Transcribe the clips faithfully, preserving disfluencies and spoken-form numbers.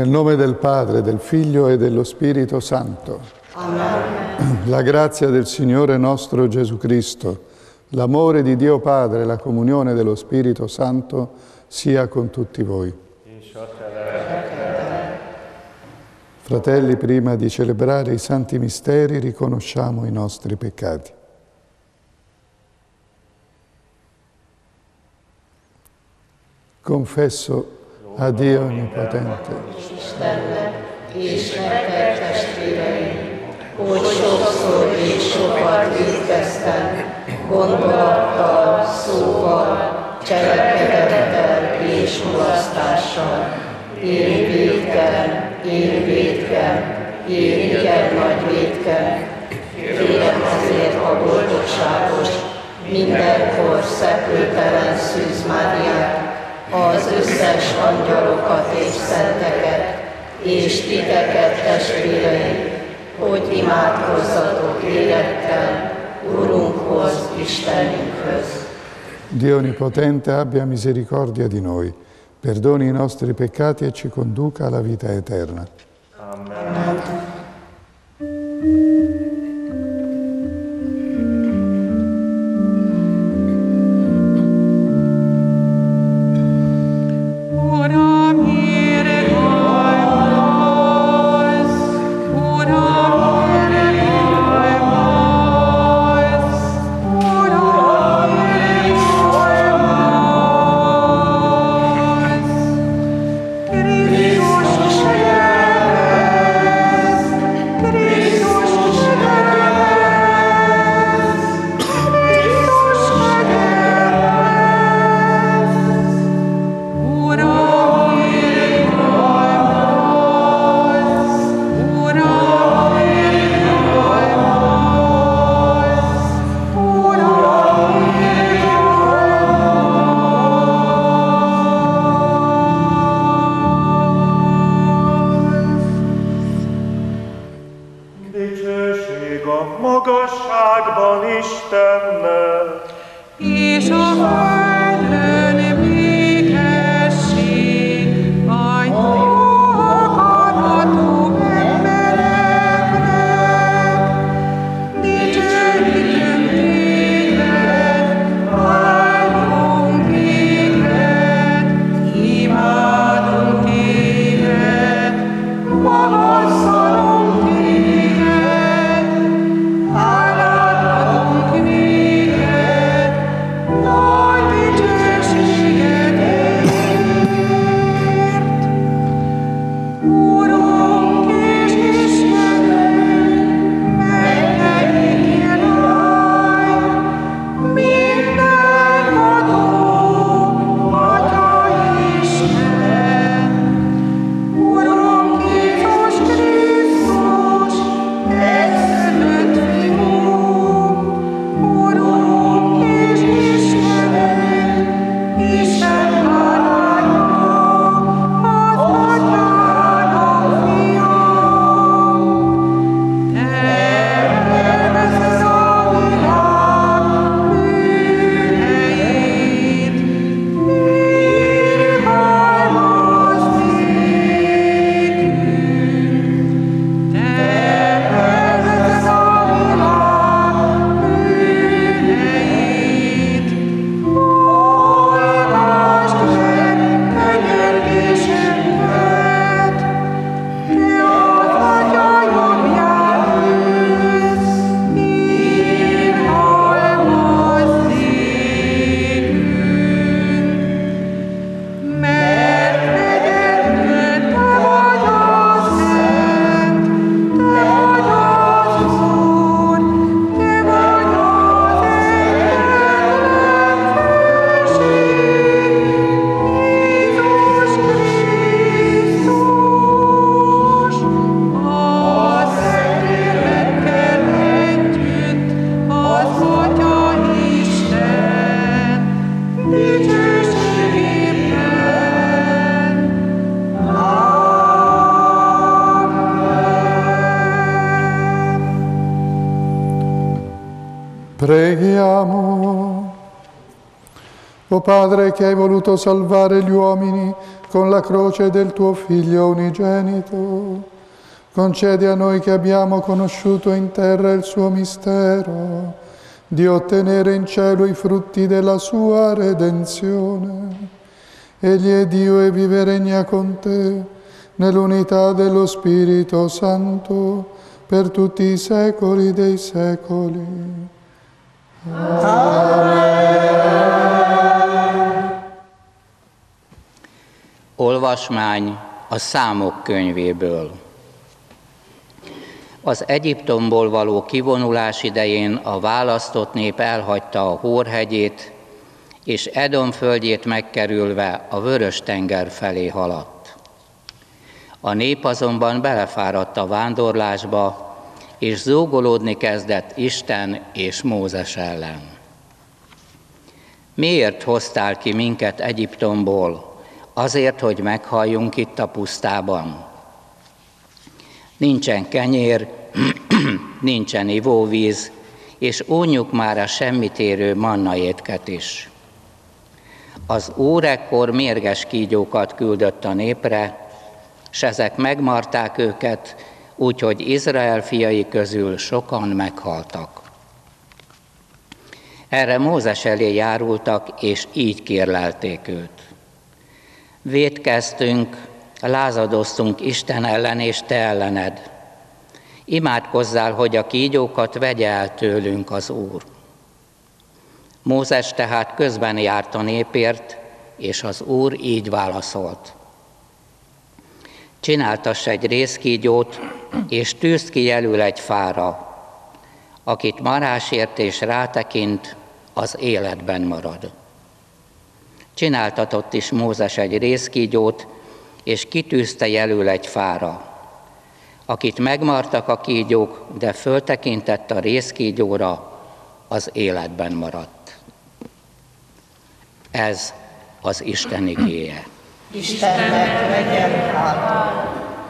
Nel nome del Padre, del Figlio e dello Spirito Santo. Amen. La grazia del Signore nostro Gesù Cristo, l'amore di Dio Padre e la comunione dello Spirito Santo sia con tutti voi. Fratelli, prima di celebrare i santi misteri, riconosciamo i nostri peccati. Confesso a Dio Onnipotente, Istennek és nektek testvéreim, hogy sokszor és sokat vétkeztem, gondolattal, szóval, cselekedettel és mulasztással. Én vétkem, én vétkem, én igen nagy vétkem. Kérem azért a boldogságos, mindenkor szeplőtelen Szűz Máriát, az összes angyalokat és szenteket, és titeket, testvéreim, hogy imádkozzatok lélekkel Urunkhoz, Istenünkhöz. Dio Onnipotente abbia misericordia di noi, perdoni i nostri peccati e ci conduca alla vita eterna. Amen. Preghiamo. O Padre che hai voluto salvare gli uomini con la croce del tuo Figlio unigenito, concedi a noi che abbiamo conosciuto in terra il suo mistero, di ottenere in cielo i frutti della sua redenzione. Egli è Dio e vive e regna con te, nell'unità dello Spirito Santo, per tutti i secoli dei secoli. Amen. Olvasmány a Számok könyvéből. Az Egyiptomból való kivonulás idején a választott nép elhagyta a Hórhegyét, és Edom földjét megkerülve a Vörös-tenger felé haladt. A nép azonban belefáradt a vándorlásba, és zúgolódni kezdett Isten és Mózes ellen. Miért hoztál ki minket Egyiptomból? Azért, hogy meghalljunk itt a pusztában? Nincsen kenyér, nincsen ivóvíz, és unjuk már a semmit érő manna étket is. Az Úr ekkor mérges kígyókat küldött a népre, s ezek megmarták őket, úgyhogy Izrael fiai közül sokan meghaltak. Erre Mózes elé járultak, és így kérlelték őt. Vétkeztünk, lázadoztunk Isten ellen és te ellened. Imádkozzál, hogy a kígyókat vegye el tőlünk az Úr. Mózes tehát közben járt a népért, és az Úr így válaszolt. Csináltass egy rézkígyót, és tűzd ki jelül egy fára. Akit marásért és rátekint, az életben marad. Csináltatott is Mózes egy rézkígyót, és kitűzte jelül egy fára. Akit megmartak a kígyók, de föltekintett a rézkígyóra, az életben maradt. Ez az Isten igéje. Istennek legyen hála.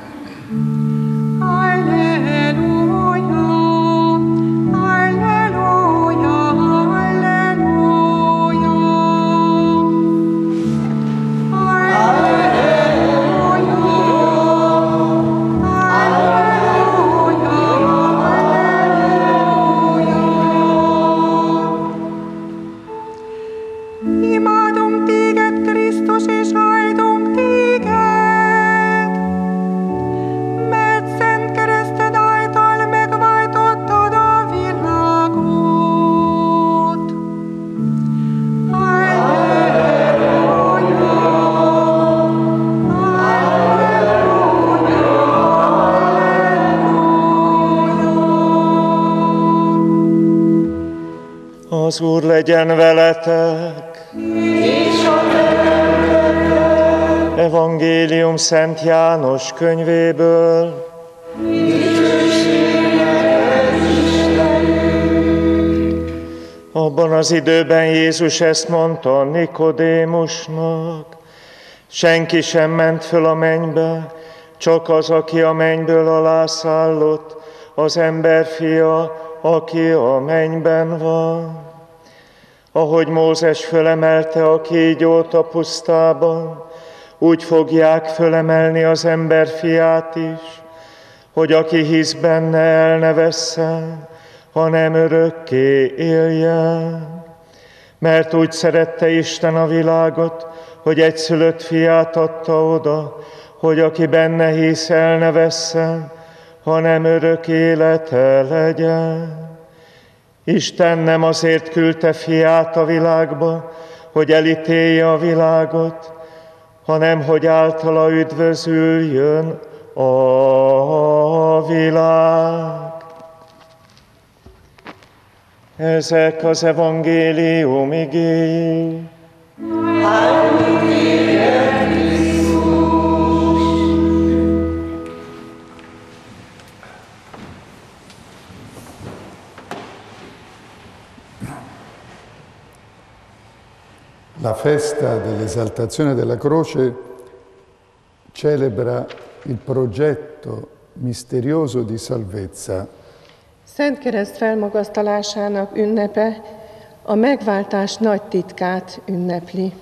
Az Úr legyen veletek! És a te Evangélium Szent János könyvéből. Abban az időben Jézus ezt mondta Nikodémusnak: senki sem ment föl a mennybe, csak az, aki a mennyből alászállott, az emberfia, aki a mennyben van. Ahogy Mózes fölemelte a kígyót a pusztában, úgy fogják fölemelni az emberfiát is, hogy aki hisz benne, el ne vesszen, hanem örökké éljen. Mert úgy szerette Isten a világot, hogy egyszülött fiát adta oda, hogy aki benne hisz, el ne vesszen, hanem örök élete legyen. Isten nem azért küldte fiát a világba, hogy elítélje a világot, hanem hogy általa üdvözüljön a világ. Ezek az evangélium igéi. La festa dell'esaltazione della croce celebra il progetto misterioso di salvezza. Szent Kereszt felmagasztalásának ünnepe a megváltás nagy titkát ünnepli.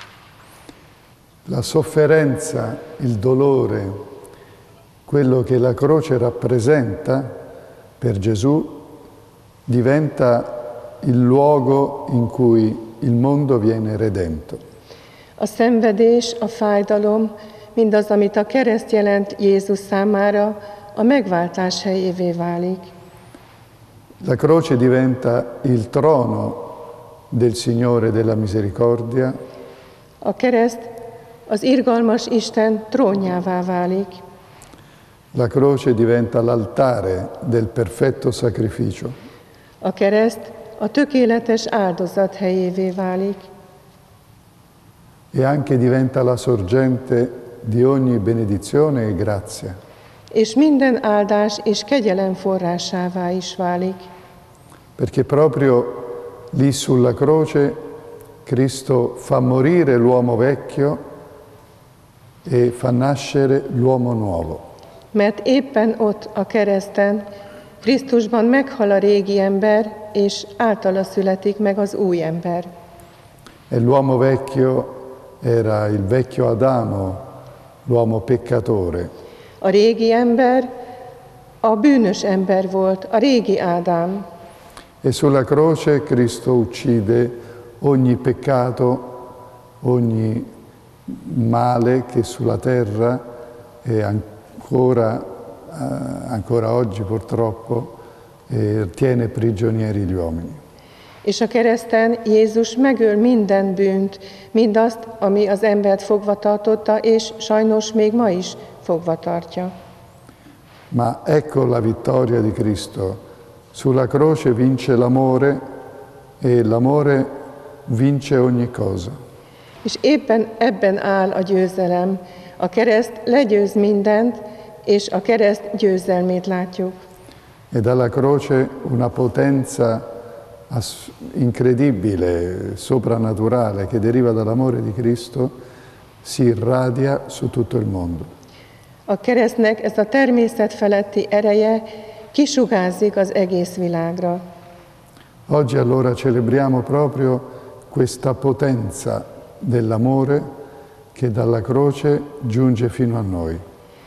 La sofferenza, il dolore, quello che la croce rappresenta per Gesù, diventa il luogo in cui il mondo viene redento. A szenvedés, a fájdalom, mindaz, amit a kereszt jelent Jézus számára, a megváltás helyévé válik. La croce diventa il trono del Signore della Misericordia. A kereszt az irgalmas Isten trónjává válik. La croce diventa l'altare del perfetto sacrificio. A kereszt a tökéletes áldozat helyévé válik. E anche diventa la sorgente di ogni benedizione e grazia. És minden áldás és kegyelem forrásává is válik. Perché proprio lì sulla croce Cristo fa morire l'uomo vecchio e fa nascere l'uomo nuovo. Mert éppen ott a kereszten Krisztusban meghal a régi ember, és általa születik meg az új ember. E l'uomo vecchio era il vecchio Adamo, l'uomo peccatore. A régi ember a bűnös ember volt, a régi Ádám. E sulla croce Cristo uccide ogni peccato, ogni male che sulla terra e ancora, eh, ancora oggi purtroppo eh, tiene prigionieri gli uomini. És a kereszten Jézus megöl minden bűnt, mindazt, ami az embert fogva tartotta, és sajnos még ma is fogva tartja. Ma ecco la vittoria di Cristo. Sulla croce vince l'amore e l'amore vince ogni cosa. És éppen ebben áll a győzelem. A kereszt legyőz mindent, és a kereszt győzelmét látjuk. E dalla croce una potenza incredibile, soprannaturale, che deriva dall'amore di Cristo, si irradia su tutto il mondo. A keresztnek ez a természet feletti ereje kisugázzik az egész világra. Oggi allora celebriamo proprio questa potenza dell'amore che dalla croce giunge fino a noi.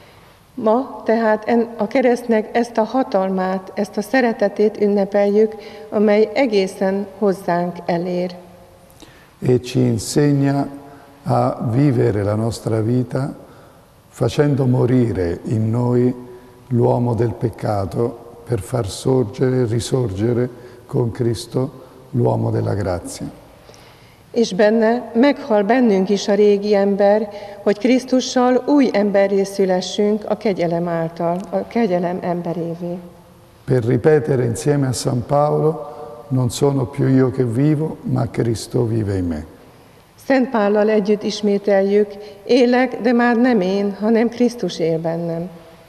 Ma tehát a keresztnek ezt a hatalmát, ezt a szeretetét ünnepeljük, amely egészen hozzánk elér. E ci insegna a vivere la nostra vita facendo morire in noi l'uomo del peccato per far sorgere, risorgere con Cristo l'uomo della grazia. És benne meghal bennünk is a régi ember, hogy Krisztussal új emberré szülessünk a kegyelem által, a kegyelem emberévé. Per ripetere insieme a San Paolo, non sono più io che vivo, ma Cristo vive in me. Szent Pállal együtt ismételjük, élek, de már nem én, hanem Krisztus él bennem.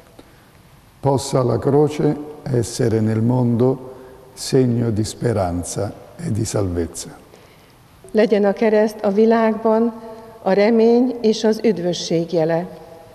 Possa la croce essere nel mondo segno di speranza e di salvezza. Legyen a kereszt a világban a remény és az üdvösség jele.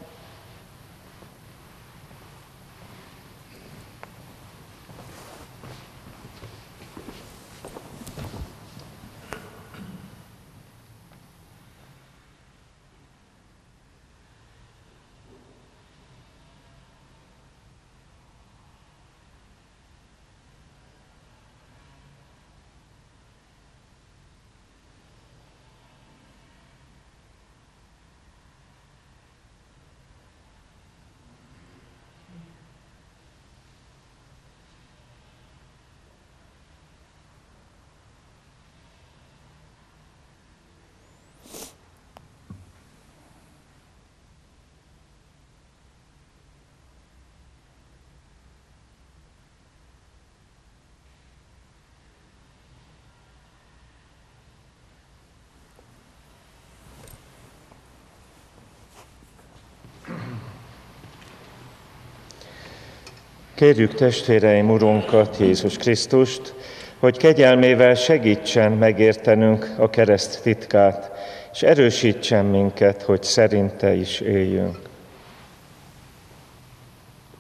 Kérjük testvéreim Urunkat, Jézus Krisztust, hogy kegyelmével segítsen megértenünk a kereszt titkát, és erősítsen minket, hogy szerinte is éljünk.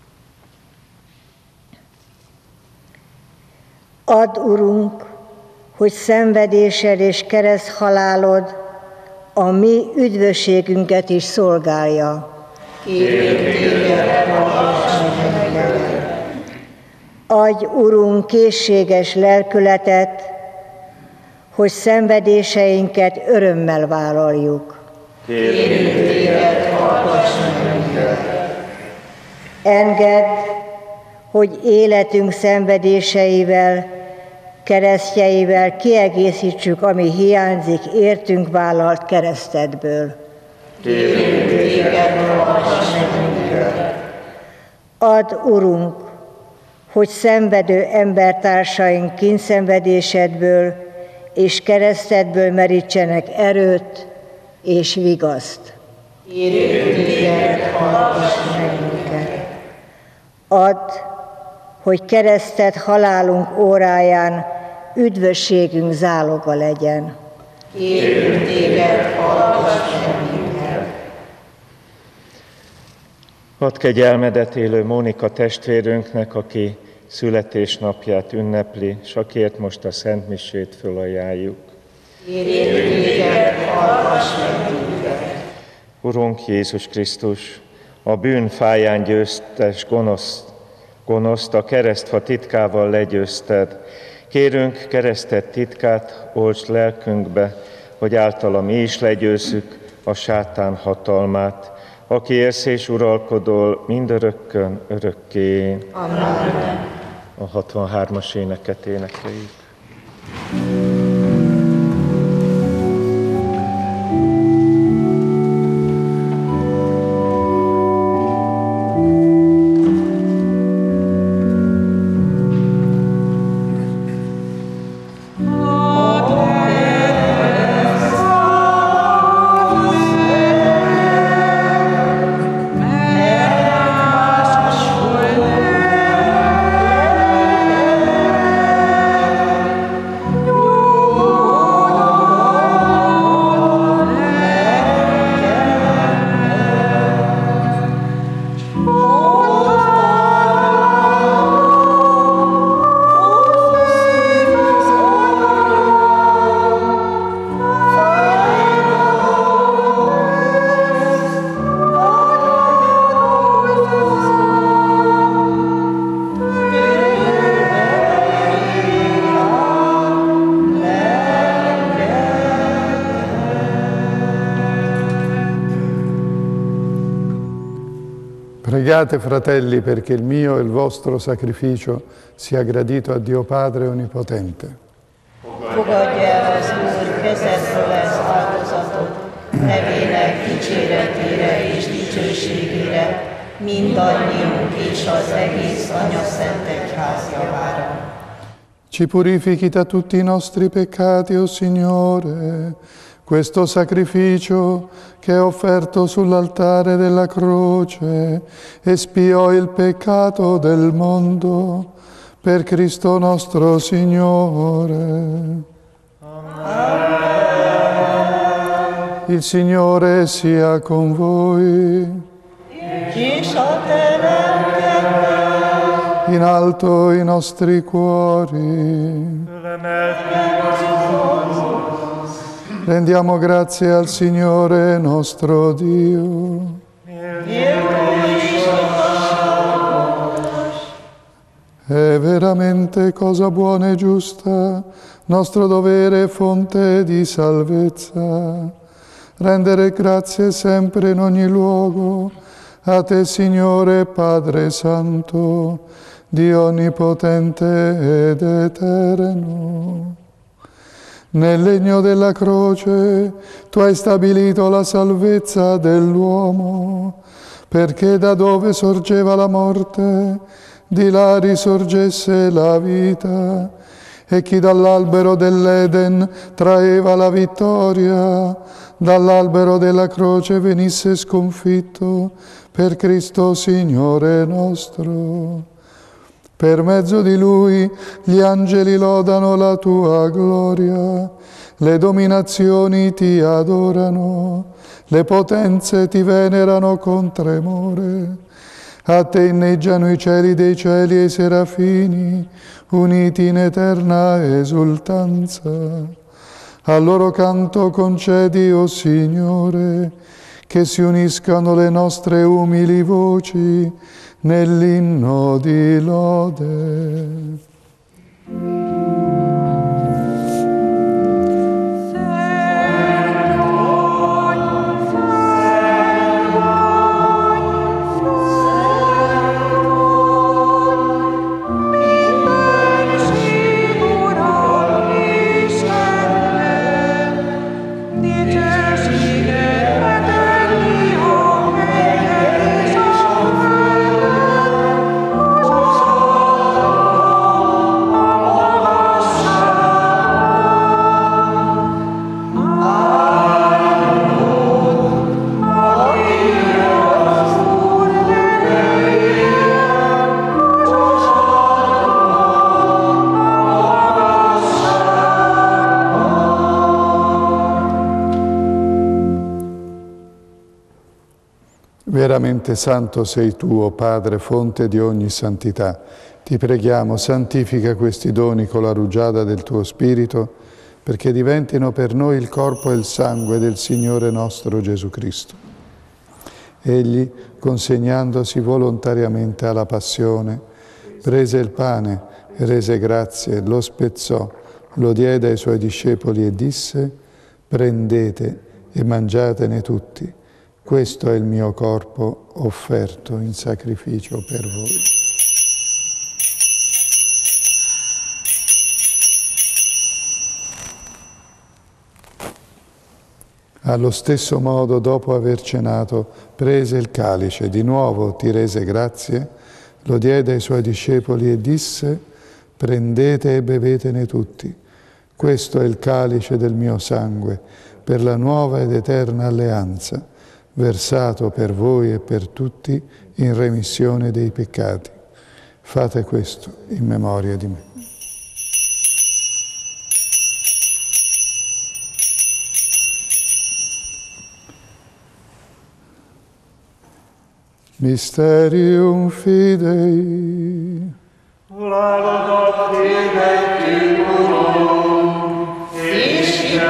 Add, Urunk, hogy szenvedésed és kereszthalálod a mi üdvösségünket is szolgálja. Kérünk téged, hallgass meg minket. Adj, Urunk, készséges lelkületet, hogy szenvedéseinket örömmel vállaljuk. Kérünk téged, hallgass meg minket. Engedd, hogy életünk szenvedéseivel, keresztjeivel kiegészítsük, ami hiányzik értünk vállalt keresztedből. Kérünk téged, hallgass meg minket. Add, Urunk, hogy szenvedő embertársaink kínszenvedésedből és keresztedből merítsenek erőt és vigaszt. Kérünk téged, hallgass meg minket. Add, hogy kereszted halálunk óráján üdvösségünk záloga legyen. Kérünk téged, hallgass meg minket. Add kegyelmedet élő Mónika testvérünknek, aki születésnapját ünnepli, s akiért most a Szent Misét fölajánljuk. Kérünk téged, hallgass meg minket. Urunk Jézus Krisztus, a bűn fáján győztes gonosz, gonoszt a keresztfa titkával legyőzted. Kérünk, kereszted titkát oltsd lelkünkbe, hogy általa mi is legyőzzük a sátán hatalmát, aki élsz és uralkodol mindörökkön örökké. Amen. A hatvanhármas éneket énekeljük. Pregate, fratelli, perché il mio e il vostro sacrificio sia gradito a Dio Padre Onnipotente. Fogadja el az Úr kezedből ez áldozatot, nevének dicséretére és dicsőségére, mindannyiunk és az egész Anyaszent Egyház javára. Ci purifichi da tutti i nostri peccati, o Signore. Questo sacrificio che è offerto sull'altare della croce espiò il peccato del mondo per Cristo nostro Signore. Amen. Il Signore sia con voi. In alto i nostri cuori. Rendiamo grazie al Signore nostro Dio. È veramente cosa buona e giusta, nostro dovere e fonte di salvezza, rendere grazie sempre in ogni luogo a Te, Signore Padre Santo, Dio Onnipotente ed Eterno. Nel legno della croce Tu hai stabilito la salvezza dell'uomo, perché da dove sorgeva la morte, di là risorgesse la vita, e chi dall'albero dell'Eden traeva la vittoria, dall'albero della croce venisse sconfitto per Cristo Signore nostro. Per mezzo di Lui gli angeli lodano la Tua gloria, le dominazioni Ti adorano, le potenze Ti venerano con tremore. A Te inneggiano i cieli dei cieli e i serafini, uniti in eterna esultanza. Al loro canto concedi, o Signore, che si uniscano le nostre umili voci nell'inno di lode. Veramente santo sei tu, o Padre, fonte di ogni santità. Ti preghiamo, santifica questi doni con la rugiada del tuo Spirito, perché diventino per noi il corpo e il sangue del Signore nostro Gesù Cristo. Egli, consegnandosi volontariamente alla passione, prese il pane, rese grazie, lo spezzò, lo diede ai suoi discepoli e disse: prendete e mangiatene tutti. Questo è il mio corpo offerto in sacrificio per voi. Allo stesso modo, dopo aver cenato, prese il calice, di nuovo ti rese grazie, lo diede ai suoi discepoli e disse: prendete e bevetene tutti. Questo è il calice del mio sangue, per la nuova ed eterna alleanza, versato per voi e per tutti in remissione dei peccati. Fate questo in memoria di me. Mysterium Fidei. Laudato Dei Filium, Isci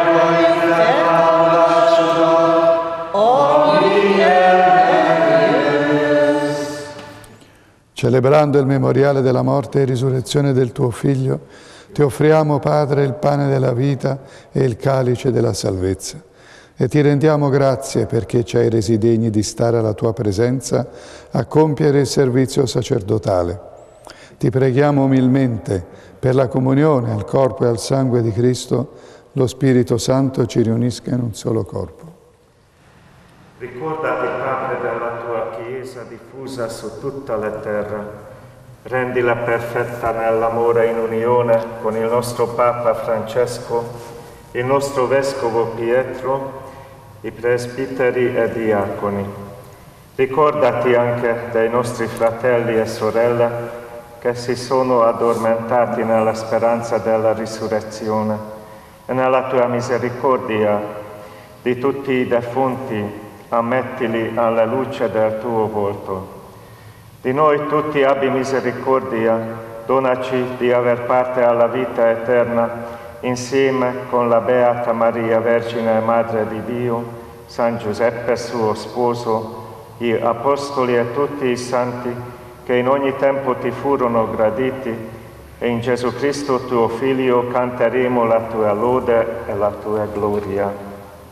Celebrando il memoriale della morte e risurrezione del tuo Figlio, ti offriamo, Padre, il pane della vita e il calice della salvezza. E ti rendiamo grazie perché ci hai resi degni di stare alla tua presenza a compiere il servizio sacerdotale. Ti preghiamo umilmente per la comunione al corpo e al sangue di Cristo, lo Spirito Santo ci riunisca in un solo corpo. Ricordati, Padre, della tua Chiesa diffusa su tutta la terra. Rendila perfetta nell'amore in unione con il nostro Papa Francesco, il nostro Vescovo Pietro, i presbiteri e diaconi. Ricordati anche dei nostri fratelli e sorelle che si sono addormentati nella speranza della risurrezione e nella tua misericordia di tutti i defunti ammettili alla luce del tuo volto. Di noi tutti abbi misericordia, donaci di aver parte alla vita eterna insieme con la Beata Maria, Vergine e Madre di Dio, San Giuseppe suo sposo, gli Apostoli e tutti i santi che in ogni tempo ti furono graditi, e in Gesù Cristo tuo Figlio canteremo la tua lode e la tua gloria.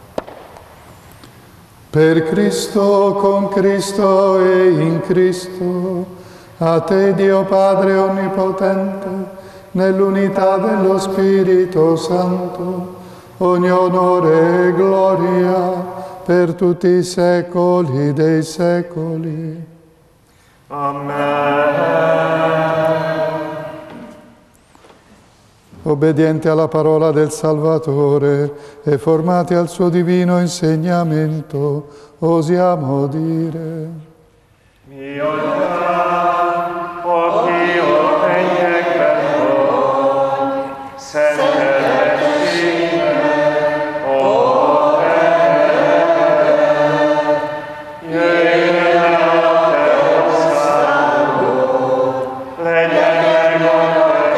Per Cristo, con Cristo e in Cristo, a te Dio Padre Onnipotente, nell'unità dello Spirito Santo, ogni onore e gloria per tutti i secoli dei secoli. Amen. Obbedienti alla parola del Salvatore e formati al suo divino insegnamento, osiamo dire: Mio Dio, o Dio, tegne credo, sente le cime, o te, ieri te lo salvo, le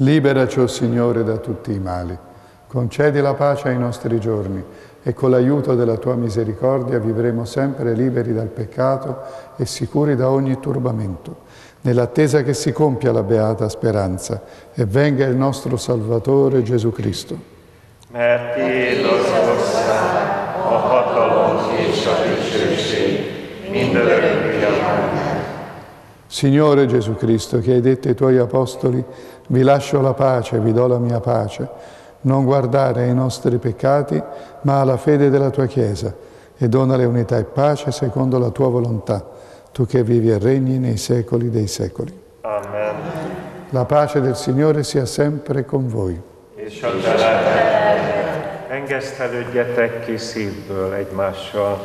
Liberaci, o Signore, da tutti i mali. Concedi la pace ai nostri giorni e con l'aiuto della Tua misericordia vivremo sempre liberi dal peccato e sicuri da ogni turbamento, nell'attesa che si compia la beata speranza e venga il nostro Salvatore Gesù Cristo. Mert tiéd az ország, a hatalom és a dicsőség, mindörökké. Amen. Signore Gesù Cristo, che hai detto ai Tuoi Apostoli, vi lascio la pace, vi do la mia pace, non guardare ai nostri peccati, ma alla fede della Tua Chiesa, e donale unità e pace secondo la Tua volontà, Tu che vivi e regni nei secoli dei secoli. Amen. La pace del Signore sia sempre con voi. És a te lelked, engesztelődjetek ki szívből egymással.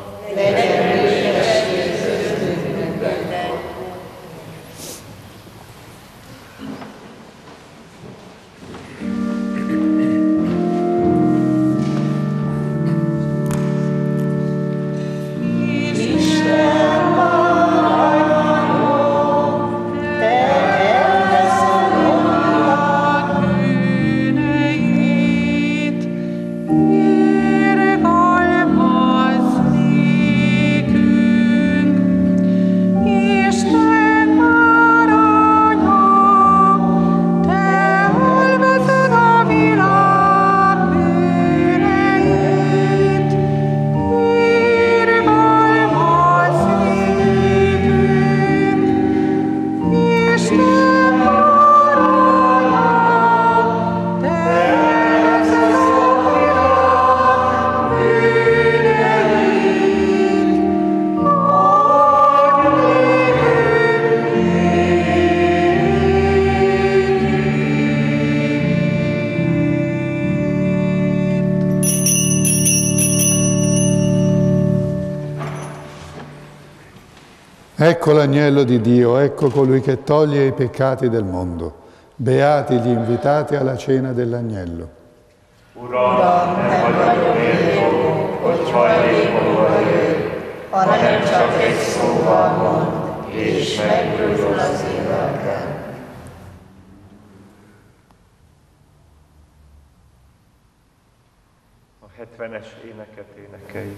Ecco l'agnello di Dio, ecco colui che toglie i peccati del mondo. Beati gli invitati alla cena dell'agnello. Uram, nem vagyok méltó, hogy hajlékonyba jöjj, hanem csak egy szóval mondd, és meggyógyul az én lelkem. A hetvenes éneket énekeljük.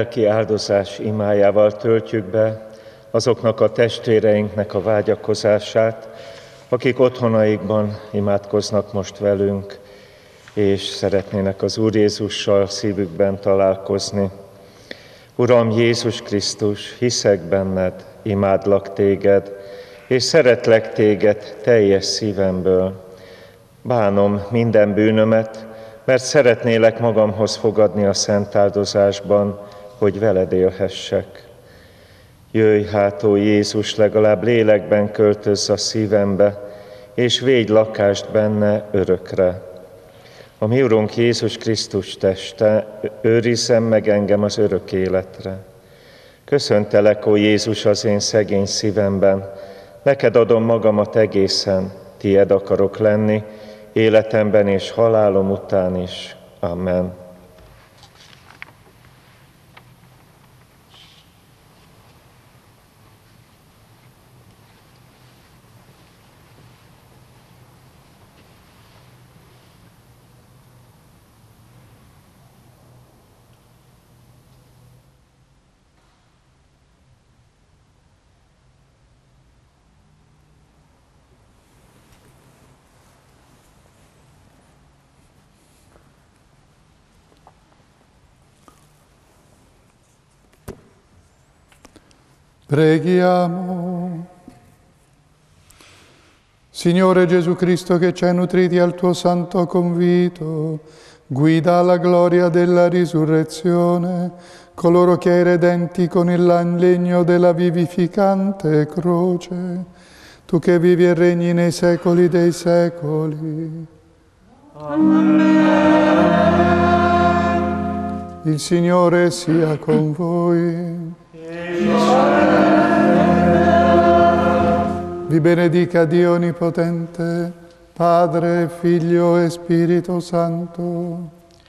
lelki áldozás imájával töltjük be azoknak a testvéreinknek a vágyakozását, akik otthonaikban imádkoznak most velünk, és szeretnének az Úr Jézussal szívükben találkozni. Uram Jézus Krisztus, hiszek benned, imádlak téged, és szeretlek téged teljes szívemből. Bánom minden bűnömet, mert szeretnélek magamhoz fogadni a szent áldozásban, hogy veled élhessek. Jöjj hát, ó Jézus, legalább lélekben költözz a szívembe, és védj lakást benne örökre. A mi Urunk Jézus Krisztus teste, őrizzen meg engem az örök életre. Köszöntelek, ó Jézus, az én szegény szívemben, neked adom magamat egészen, tied akarok lenni, életemben és halálom után is. Amen. Preghiamo. Signore Gesù Cristo, che ci hai nutriti al tuo santo convito, guida alla gloria della risurrezione coloro che hai redenti con il legno della vivificante croce, tu che vivi e regni nei secoli dei secoli. Amen. Il Signore sia con voi. Vi benedica Dio Onnipotente, Padre, Figlio e Spirito Santo.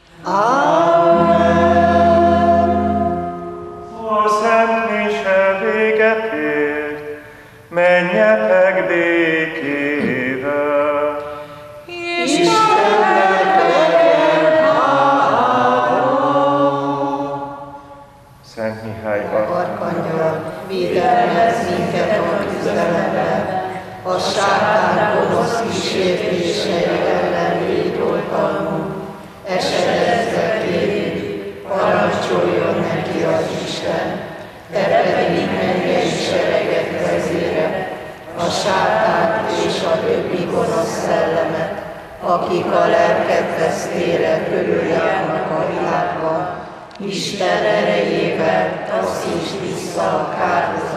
Amen. A szent mise véget ért, menjetek békével. Istennek legyen hála. Szent Mihály Arkangyal, védelmez minket a küzdelemben, a sátán gonosz kísértései ellen védj oltalmunk, esedezve kérjük, parancsoljon neki az Isten, te pedig mennyei seregek vezére, a sátánt és a többi gonosz szellemet, akik a lelket vesztére körüljárnak a világban, Isten erejével taszítsd vissza a károkat,